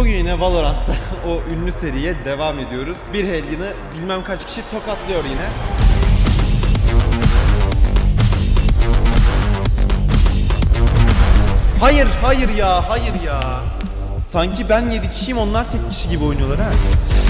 Bugün yine Valorant'ta o ünlü seriye devam ediyoruz. Bir Helion'ı bilmem kaç kişi tokatlıyor yine. Hayır, hayır ya, hayır ya. Sanki ben 7 kişiyim, onlar tek kişi gibi oynuyorlar ha.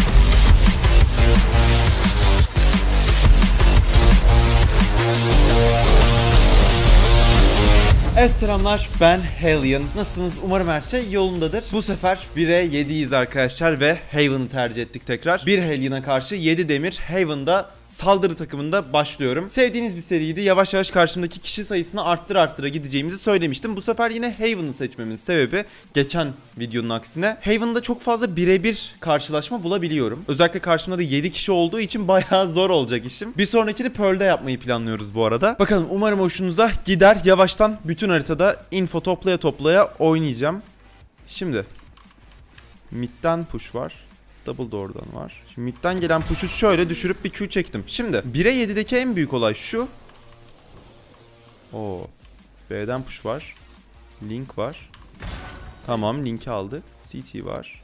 Evet selamlar, ben Hellion. Nasılsınız? Umarım her şey yolundadır. Bu sefer 1'e 7'yiz arkadaşlar ve Haven'ı tercih ettik tekrar. 1 Hellion'a karşı 7 demir Haven'da saldırı takımında başlıyorum. Sevdiğiniz bir seriydi. Yavaş yavaş karşımdaki kişi sayısını arttıra gideceğimizi söylemiştim. Bu sefer yine Haven'ı seçmemin sebebi, geçen videonun aksine, Haven'da çok fazla birebir karşılaşma bulabiliyorum. Özellikle karşımda da 7 kişi olduğu için bayağı zor olacak işim. Bir sonrakini Pearl'de yapmayı planlıyoruz bu arada. Bakalım, umarım hoşunuza gider. Yavaştan bütün haritada info toplaya oynayacağım. Şimdi mid'den push var. Double door'dan var. Şimdi mid'den gelen push'u şöyle düşürüp bir Q çektim. Şimdi 1'e 7'deki en büyük olay şu. Oo. B'den push var. Link var. Tamam, Link'i aldı. CT var.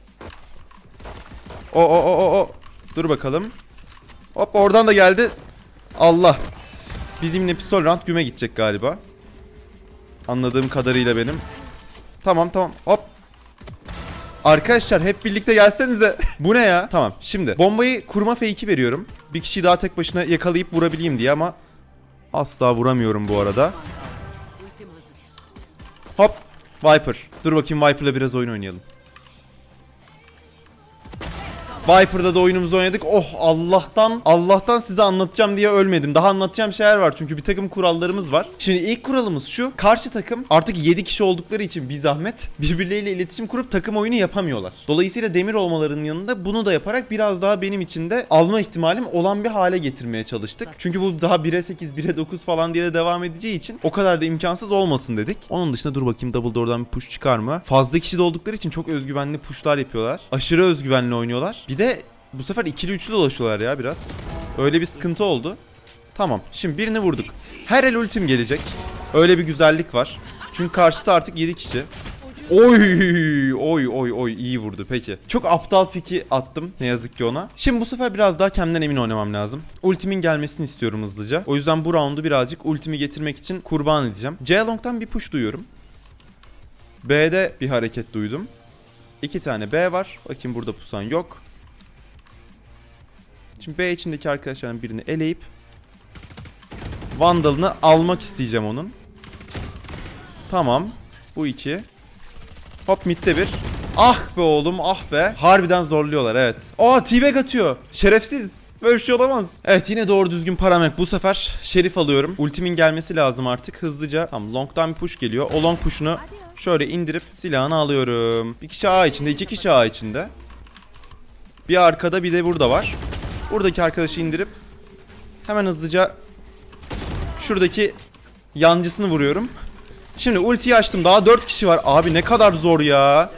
O. Dur bakalım. Hop, oradan da geldi. Allah. Bizimle pistol round güme gidecek galiba. Anladığım kadarıyla benim. Tamam. Hop. Arkadaşlar hep birlikte gelsenize. Bu ne ya? Tamam, şimdi bombayı kurma fake'i veriyorum. Bir kişiyi daha tek başına yakalayıp vurabileyim diye ama asla vuramıyorum bu arada. Hop. Viper. Dur bakayım, Viper'la biraz oyun oynayalım. Viper'da da oyunumuzu oynadık. Oh, Allah'tan size anlatacağım diye ölmedim. Daha anlatacağım şeyler var çünkü bir takım kurallarımız var. Şimdi ilk kuralımız şu. Karşı takım artık 7 kişi oldukları için bir zahmet birbirleriyle iletişim kurup takım oyunu yapamıyorlar. Dolayısıyla demir olmalarının yanında bunu da yaparak biraz daha benim için de alma ihtimalim olan bir hale getirmeye çalıştık. Çünkü bu daha 1'e 8, 1'e 9 falan diye de devam edeceği için o kadar da imkansız olmasın dedik. Onun dışında dur bakayım, double door'dan bir push çıkar mı? Fazla kişi de oldukları için çok özgüvenli pushlar yapıyorlar. Aşırı özgüvenli oynuyorlar. Bir de bu sefer ikili üçlü dolaşıyorlar ya biraz. Öyle bir sıkıntı oldu. Tamam, şimdi birini vurduk. Her el ultim gelecek. Öyle bir güzellik var. Çünkü karşısı artık 7 kişi. Oy iyi vurdu peki. Çok aptal piki attım ne yazık ki ona. Şimdi bu sefer biraz daha kendimden emin oynamam lazım. Ultimin gelmesini istiyorum hızlıca. O yüzden bu roundu birazcık ultimi getirmek için kurban edeceğim. C long'tan bir push duyuyorum. B'de bir hareket duydum. 2 tane B var. Bakayım, burada pusan yok. Şimdi B içindeki arkadaşların birini eleyip Vandal'ını almak isteyeceğim onun. Tamam. Bu 2. Hop, mid'de bir. Ah be oğlum, ah be. Harbiden zorluyorlar, evet. Aa, T-Bag atıyor. Şerefsiz. Böyle bir şey olamaz. Evet, yine doğru düzgün paramek. Bu sefer Şerif alıyorum. Ultimin gelmesi lazım artık hızlıca. Tamam, long'dan bir push geliyor. O long push'unu şöyle indirip silahını alıyorum. Bir kişi A içinde, 2 kişi A içinde. Bir arkada, bir de burada var. Buradaki arkadaşı indirip hemen hızlıca şuradaki yancısını vuruyorum. Şimdi ultiyi açtım. Daha 4 kişi var. Abi ne kadar zor ya.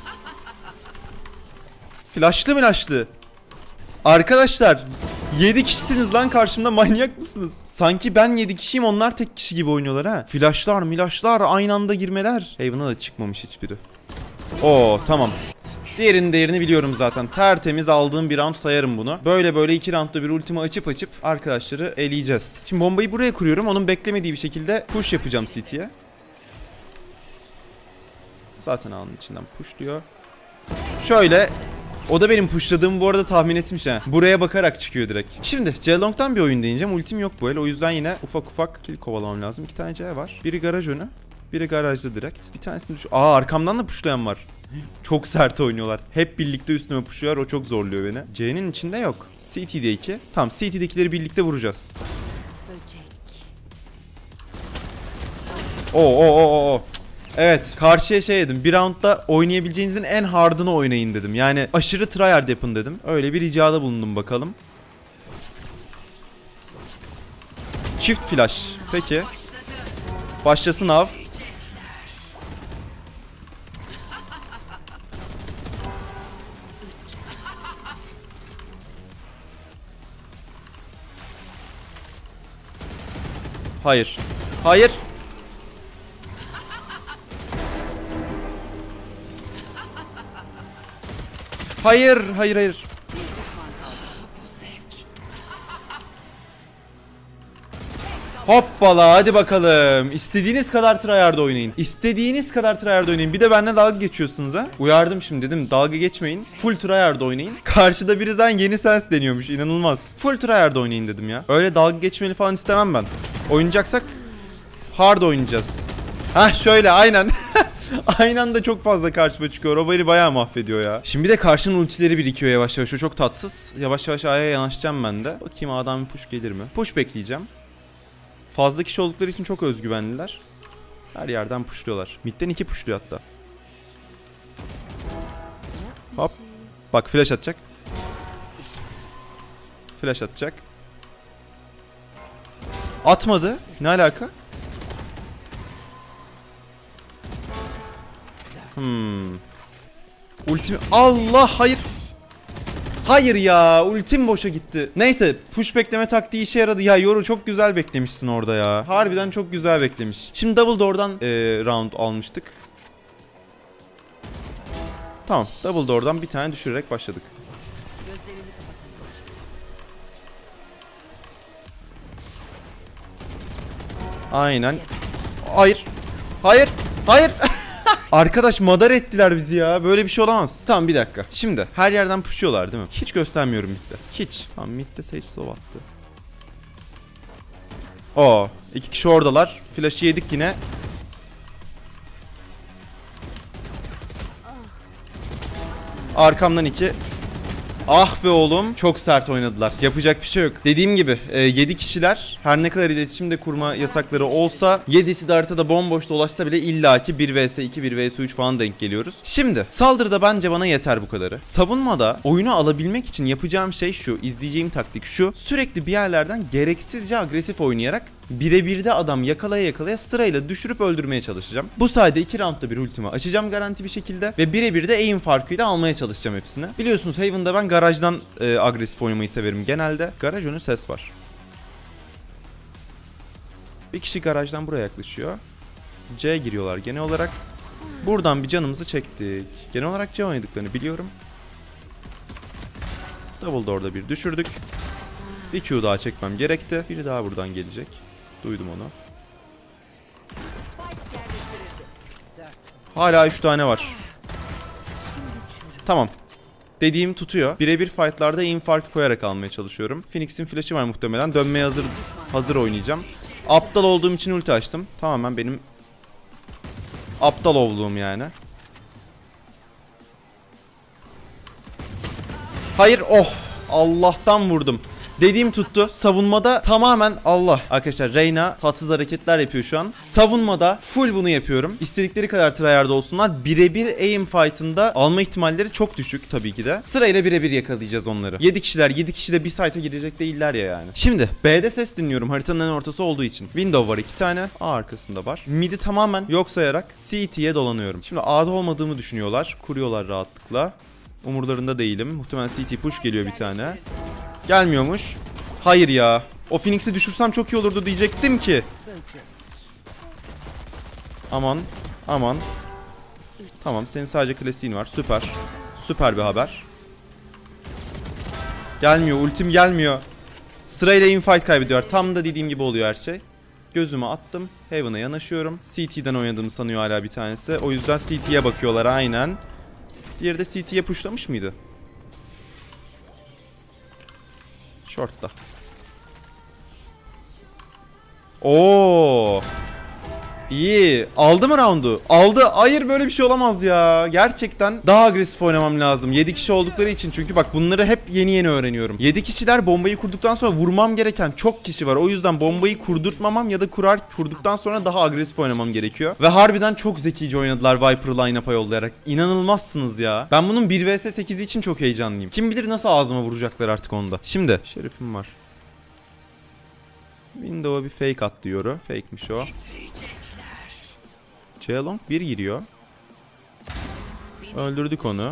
Flashlı. Arkadaşlar 7 kişisiniz lan karşımda, manyak mısınız? Sanki ben 7 kişiyim, onlar tek kişi gibi oynuyorlar ha. Flashlar aynı anda girmeler. Haven'a da çıkmamış hiçbiri. Oo, tamam. Diğerinin değerini biliyorum zaten. Tertemiz aldığım bir round sayarım bunu. Böyle 2 roundda bir ultimi açıp arkadaşları eleyeceğiz. Şimdi bombayı buraya kuruyorum. Onun beklemediği bir şekilde push yapacağım CT'ye. Zaten ağının içinden push diyor. Şöyle. O da benim pushladığımı bu arada tahmin etmiş ha. Buraya bakarak çıkıyor direkt. Şimdi C-Long'dan bir oyun deneyeceğim. Ultim yok bu el. O yüzden yine ufak kill kovalamam lazım. 2 tane C var. Biri garaj önü. Biri garajda direkt. Bir tanesini Aa, arkamdan da pushlayan var. Çok sert oynuyorlar. Hep birlikte üstüme pushuyorlar. O çok zorluyor beni. C'nin içinde yok. CT'de 2. Tamam, CT'dekileri birlikte vuracağız. Oo. Evet, karşıya şey dedim. Bir roundda oynayabileceğinizin en hard'ını oynayın dedim. Yani aşırı tryhard yapın dedim. Öyle bir ricada bulundum bakalım. Çift flash. Peki. Başlasın av. Hayır. Hayır, hayır, hayır. Hoppala, hadi bakalım. İstediğiniz kadar tryhard oynayın. İstediğiniz kadar tryhard oynayın. Bir de benimle dalga geçiyorsunuz ha. Uyardım şimdi, dedim dalga geçmeyin. Full tryhard oynayın. Karşıda biri zaten yeni sens deniyormuş. İnanılmaz. Full tryhard oynayın dedim ya. Öyle dalga geçmeni falan istemem ben. Oynayacaksak hard oynayacağız. Hah, şöyle aynen. Aynı anda çok fazla karşıma çıkıyor. O beni bayağı mahvediyor ya. Şimdi bir de karşının ultileri birikiyor yavaş yavaş. O çok tatsız. Yavaş yavaş A'ya yanaşacağım ben de. Bakayım A'dan bir push gelir mi? Push bekleyeceğim. Fazla kişi oldukları için çok özgüvenliler. Her yerden pushluyorlar. Mid'den 2 pushluyor hatta. Hop. Bak flash atacak. Flash atacak. Atmadı. Ne alaka? Ultim... Allah, hayır. Hayır ya, ultim boşa gitti. Neyse, push bekleme taktiği işe yaradı. Ya Yoru çok güzel beklemişsin orada ya. Harbiden çok güzel beklemiş. Şimdi double door'dan round almıştık. Tamam, double door'dan bir tane düşürerek başladık. Aynen. Hayır. Hayır. Hayır. Arkadaş madar ettiler bizi ya. Böyle bir şey olamaz. Tamam, bir dakika. Şimdi her yerden pushuyorlar değil mi? Hiç göstermiyorum midde. Hiç. Tamam, midde Sage slow attı. Oo, 2 kişi oradalar. Flash'ı yedik yine. Arkamdan 2. Ah be oğlum, çok sert oynadılar. Yapacak bir şey yok. Dediğim gibi 7 kişiler, her ne kadar iletişimde kurma yasakları olsa, 7'si de haritada bomboş dolaşsa bile illaki 1 vs 2, 1 vs 3 falan denk geliyoruz. Şimdi saldırıda bence bana yeter bu kadarı. Savunmada oyunu alabilmek için yapacağım şey şu, izleyeceğim taktik şu: sürekli bir yerlerden gereksizce agresif oynayarak birebirde adam yakalaya yakalaya sırayla düşürüp öldürmeye çalışacağım. Bu sayede 2 roundda bir ultimi açacağım garanti bir şekilde ve birebir de aim farkıyla almaya çalışacağım hepsini. Biliyorsunuz Haven'da ben garajdan agresif oynamayı severim genelde. Garaj önü ses var. Bir kişi garajdan buraya yaklaşıyor. C giriyorlar genel olarak. Buradan bir canımızı çektik. Genel olarak C oynadıklarını biliyorum. Double door'da bir düşürdük. Bir Q daha çekmem gerekti. Biri daha buradan gelecek. Duydum onu. Hala 3 tane var. Tamam. Dediğim tutuyor. Birebir fightlarda aim farkı koyarak almaya çalışıyorum. Phoenix'in flash'ı var muhtemelen. Dönmeye hazır oynayacağım. Aptal olduğum için ulti açtım. Tamamen benim aptal olduğum yani. Hayır, oh. Allah'tan vurdum. Dediğim tuttu. Savunmada tamamen Allah. Arkadaşlar Reyna tatsız hareketler yapıyor şu an. Savunmada full bunu yapıyorum. İstedikleri kadar tryhard olsunlar. Birebir aim fight'ında alma ihtimalleri çok düşük tabii ki de. Sırayla birebir yakalayacağız onları. 7 kişiler, 7 kişi de bir site'a girecek değiller ya yani. Şimdi B'de ses dinliyorum haritanın en ortası olduğu için. Window var 2 tane. A arkasında var. Mid'i tamamen yok sayarak CT'ye dolanıyorum. Şimdi A'da olmadığımı düşünüyorlar. Kuruyorlar rahatlıkla. Umurlarında değilim. Muhtemelen CT push geliyor bir tane. Gelmiyormuş. Hayır ya. O Phoenix'i düşürsem çok iyi olurdu diyecektim ki. Aman. Aman. Tamam, senin sadece klasiğin var. Süper. Süper bir haber. Gelmiyor. Ultim gelmiyor. Sırayla infight kaybediyor. Tam da dediğim gibi oluyor her şey. Gözümü attım. Heaven'a yanaşıyorum. CT'den oynadığımı sanıyor hala bir tanesi. O yüzden CT'ye bakıyorlar aynen. Diğeri de CT'ye pushlamış mıydı? Short'ta. Oo. İyi. Aldı mı round'u? Aldı. Hayır, böyle bir şey olamaz ya. Gerçekten daha agresif oynamam lazım. 7 kişi oldukları için. Çünkü bak bunları hep yeni yeni öğreniyorum. 7 kişiler bombayı kurduktan sonra vurmam gereken çok kişi var. O yüzden bombayı kurdurtmamam ya da kurduktan sonra daha agresif oynamam gerekiyor. Ve harbiden çok zekice oynadılar Viper'ı line-up'a yollayarak. İnanılmazsınız ya. Ben bunun 1 vs 8'i için çok heyecanlıyım. Kim bilir nasıl ağzıma vuracaklar artık onda. Şimdi Şerif'im var. Window'a bir fake at diyor. Fake'miş o. Long 1 giriyor. Öldürdük onu.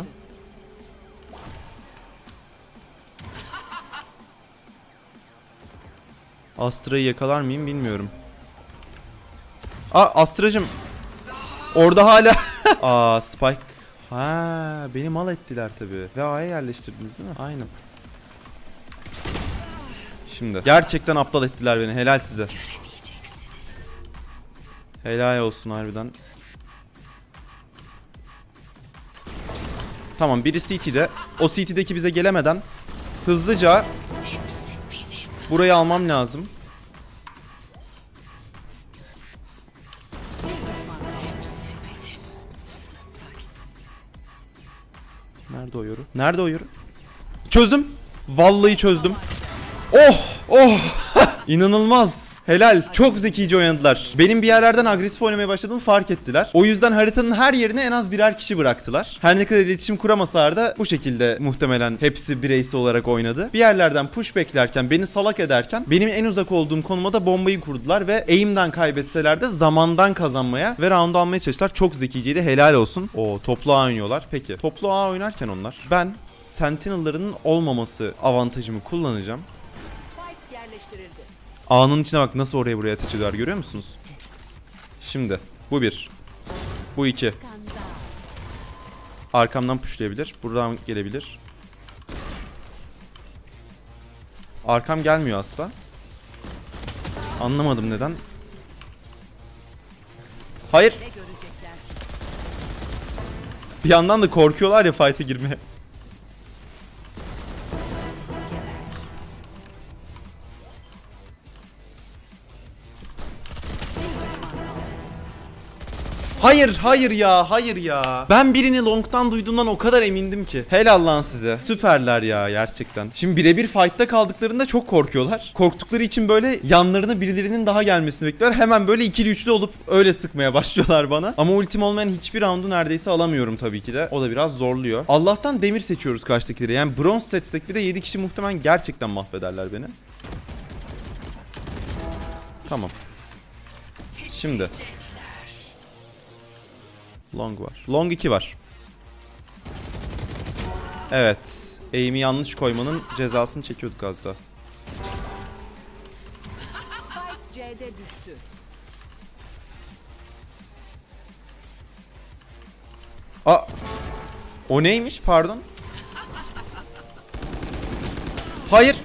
Astra'yı yakalar mıyım bilmiyorum. Aa, Astra'cım. Orada hala. Aa, Spike Ha, beni mal ettiler tabii. Ve A'ya yerleştirdiniz değil mi? Aynen. Şimdi gerçekten aptal ettiler beni. Helal size. Helal olsun harbiden. Tamam, biri CT'de. O CT'deki bize gelemeden hızlıca burayı almam lazım. Nerede o yoru? Nerede o yoru? Çözdüm. Vallahi çözdüm. Oh! Oh! İnanılmaz. Helal. Çok zekice oynadılar. Benim bir yerlerden agresif oynamaya başladığımı fark ettiler. O yüzden haritanın her yerine en az birer kişi bıraktılar. Her ne kadar iletişim kuramasalar da bu şekilde muhtemelen hepsi bireysel olarak oynadı. Bir yerlerden push beklerken, beni salak ederken benim en uzak olduğum konuma da bombayı kurdular ve aim'den kaybetseler de zamandan kazanmaya ve round almaya çalıştılar. Çok zekiceydi. Helal olsun. Oo, toplu A oynuyorlar. Peki. Toplu A oynarken onlar, ben Sentinel'ların olmaması avantajımı kullanacağım. A'nın içine bak nasıl oraya buraya ateş ediyorlar, görüyor musunuz? Şimdi bu bir. Bu iki. Arkamdan pushlayabilir. Buradan gelebilir. Arkam gelmiyor asla. Anlamadım neden. Hayır. Bir yandan da korkuyorlar ya fight'e girmeye. Hayır, hayır ya, hayır ya. Ben birini long'tan duyduğumdan o kadar emindim ki. Helal lan size. Süperler ya gerçekten. Şimdi birebir fight'ta kaldıklarında çok korkuyorlar. Korktukları için böyle yanlarına birilerinin daha gelmesini bekliyorlar. Hemen böyle ikili üçlü olup öyle sıkmaya başlıyorlar bana. Ama ultim olmayan hiçbir roundu neredeyse alamıyorum tabii ki de. O da biraz zorluyor. Allah'tan demir seçiyoruz karşıdakileri. Yani bronz seçsek bir de 7 kişi muhtemelen gerçekten mahvederler beni. Tamam. Şimdi long var. Long 2 var. Evet. Aim'i yanlış koymanın cezasını çekiyorduk az daha. Spike C'de düştü. Aa. O neymiş? Pardon. Hayır.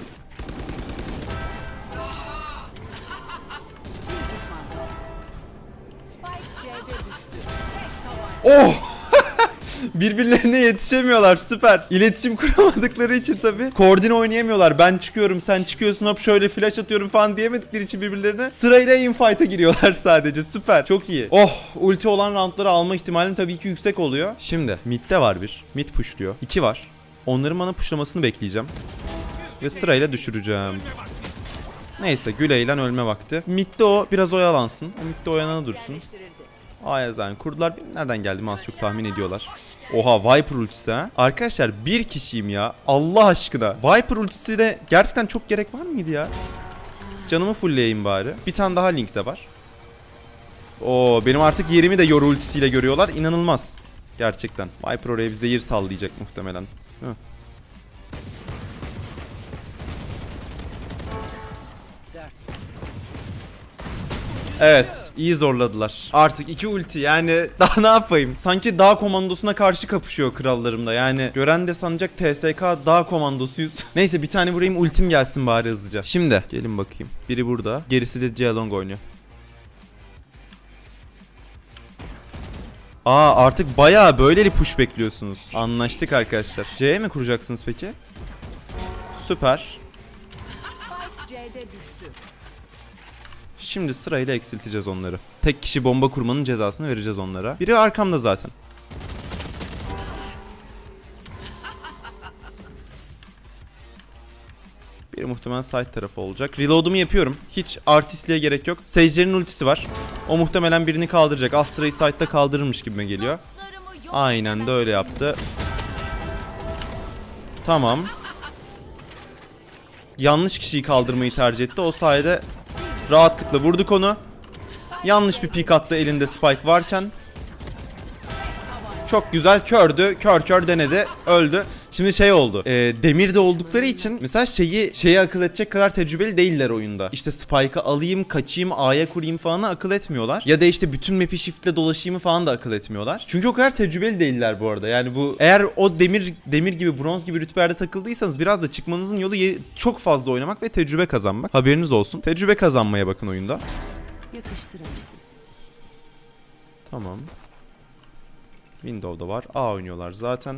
Oh! Birbirlerine yetişemiyorlar, süper. İletişim kuramadıkları için tabii koordine oynayamıyorlar. Ben çıkıyorum, sen çıkıyorsun, hop şöyle flash atıyorum falan diyemedikleri için birbirlerine sırayla infight'a giriyorlar sadece. Süper, çok iyi. Oh, ulti olan roundları alma ihtimalim tabii ki yüksek oluyor. Şimdi mid'de var bir. Mid pushluyor. 2 var. Onların bana pushlamasını bekleyeceğim. Ve sırayla düşüreceğim. Neyse, güleyle ölme vakti. Mid'de o biraz oyalansın. O mid'de oyanana dursun. A'ya zaten kurdular. Nereden geldi az çok tahmin ediyorlar. Oha, Viper ultisi ha. Arkadaşlar bir kişiyim ya. Allah aşkına. Viper ultisine gerçekten çok gerek var mıydı ya? Canımı fullleyeyim bari. Bir tane daha Link'te var. Oo, benim artık yerimi de Yoru ultisiyle görüyorlar. İnanılmaz. Gerçekten. Viper oraya bir zehir sallayacak muhtemelen. Hı. Evet, iyi zorladılar. Artık 2 ulti, yani daha ne yapayım? Sanki dağ komandosuna karşı kapışıyor krallarımda. Yani gören de sanacak TSK dağ komandosuyuz. Neyse, bir tane vurayım, ultim gelsin bari hızlıca. Şimdi gelin bakayım. Biri burada, gerisi de Ceylong oynuyor. Aa, artık bayağı böyleli push bekliyorsunuz. Anlaştık arkadaşlar. C'ye mi kuracaksınız peki? Süper. Şimdi sırayla eksilteceğiz onları. Tek kişi bomba kurmanın cezasını vereceğiz onlara. Biri arkamda zaten. Biri muhtemelen side tarafı olacak. Reload'umu yapıyorum. Hiç artistliğe gerek yok. Sage'lerin ultisi var. O muhtemelen birini kaldıracak. Astra'yı side'da kaldırırmış gibime geliyor. Aynen de öyle yaptı. Tamam. Yanlış kişiyi kaldırmayı tercih etti. O sayede rahatlıkla vurduk onu. Yanlış bir pik attı elinde spike varken. Çok güzel kördü. Kör denedi. Öldü. Şimdi şey oldu. Demirde oldukları için mesela şeyi akıl edecek kadar tecrübeli değiller oyunda. İşte Spike'ı alayım, kaçayım, A'ya kurayım falan akıl etmiyorlar. Ya da işte bütün map'i shift'le dolaşayım falan da akıl etmiyorlar. Çünkü o kadar tecrübeli değiller bu arada. Yani bu eğer o demir gibi, bronz gibi rütbelerde takıldıysanız biraz da çıkmanızın yolu çok fazla oynamak ve tecrübe kazanmak. Haberiniz olsun. Tecrübe kazanmaya bakın oyunda. Yakıştıralım. Tamam. Window'da var. A oynuyorlar zaten.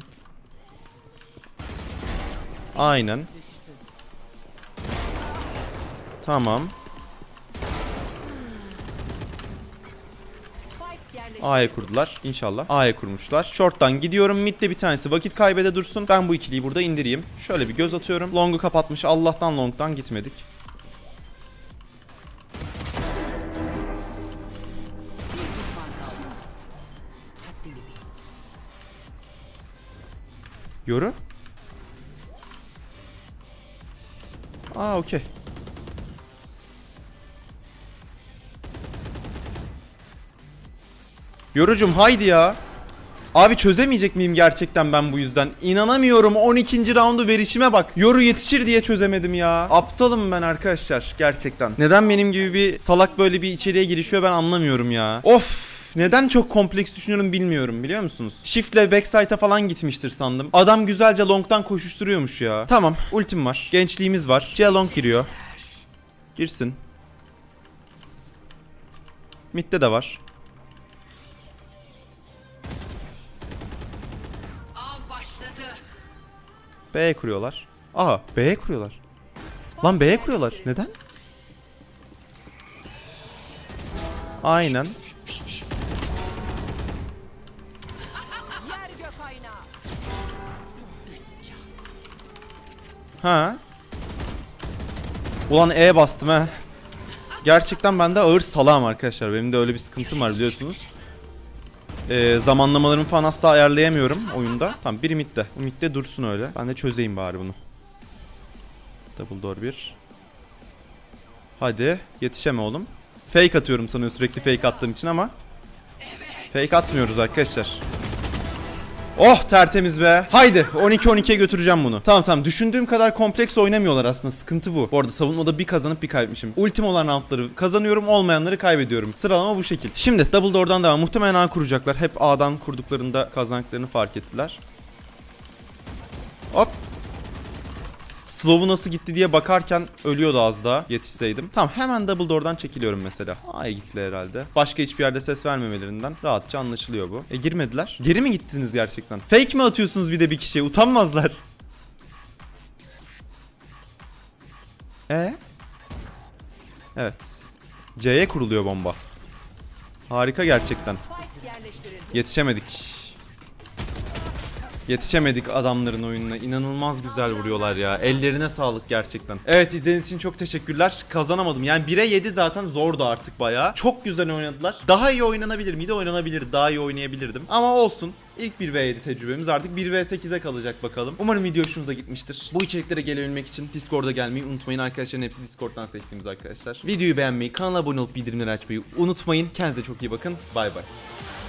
Aynen. Tamam. A'ya kurdular. İnşallah. A'ya kurmuşlar. Short'tan gidiyorum. Mid'de bir tanesi vakit kaybede dursun. Ben bu ikiliyi burada indireyim. Şöyle bir göz atıyorum. Long'u kapatmış. Allah'tan long'dan gitmedik. Yoru. Aa okey. Yorucum haydi ya. Abi çözemeyecek miyim gerçekten ben bu yüzden? İnanamıyorum, 12. roundu verişime bak. Yoru yetişir diye çözemedim ya. Aptalım ben arkadaşlar gerçekten. Neden benim gibi bir salak böyle bir içeriye girişiyor ben anlamıyorum ya. Of. Neden çok kompleks düşünüyorum bilmiyorum, biliyor musunuz? Shift'le backside'a falan gitmiştir sandım. Adam güzelce long'dan koşuşturuyormuş ya. Tamam, ultim var. Gençliğimiz var. C long giriyor. Girsin. Mid'de de var. B'ye kuruyorlar. Aha, B'ye kuruyorlar. Lan B'ye kuruyorlar. Neden? Aynen. Ha. Ulan E bastım ha. Gerçekten ben de ağır salağım arkadaşlar. Benim de öyle bir sıkıntım var biliyorsunuz. Zamanlamalarımı falan asla ayarlayamıyorum oyunda. Tamam, biri midde. Bu midde dursun öyle. Ben de çözeyim bari bunu. Double door 1. Hadi yetişeme oğlum. Fake atıyorum sanıyor sürekli fake attığım için ama fake atmıyoruz arkadaşlar. Oh tertemiz be. Haydi 12-12'ye götüreceğim bunu. Tamam düşündüğüm kadar kompleks oynamıyorlar aslında, sıkıntı bu. Bu arada savunmada bir kazanıp bir kaybetmişim. Ultim olan roundları kazanıyorum, olmayanları kaybediyorum. Sıralama bu şekil. Şimdi double door'dan devam. Muhtemelen A kuracaklar. Hep A'dan kurduklarında kazandıklarını fark ettiler. Hop. Slow'u nasıl gitti diye bakarken ölüyordu az daha, yetişseydim. Tamam, hemen double door'dan çekiliyorum mesela. A'ya gittiler herhalde. Başka hiçbir yerde ses vermemelerinden rahatça anlaşılıyor bu. Girmediler. Geri mi gittiniz gerçekten? Fake mi atıyorsunuz bir de bir kişiye? Utanmazlar. Evet. C'ye kuruluyor bomba. Harika gerçekten. Yetişemedik. Yetişemedik adamların oyununa. İnanılmaz güzel vuruyorlar ya. Ellerine sağlık gerçekten. Evet, izlediğiniz için çok teşekkürler. Kazanamadım. Yani 1'e 7 zaten zordu artık bayağı. Çok güzel oynadılar. Daha iyi oynanabilir miydi? Oynanabilirdi. Daha iyi oynayabilirdim. Ama olsun. İlk 1v7 tecrübemiz artık 1v8'e kalacak bakalım. Umarım video hoşunuza gitmiştir. Bu içeriklere gelebilmek için Discord'a gelmeyi unutmayın. Arkadaşların hepsi Discord'dan seçtiğimiz arkadaşlar. Videoyu beğenmeyi, kanala abone olup bildirimleri açmayı unutmayın. Kendinize çok iyi bakın. Bay bay.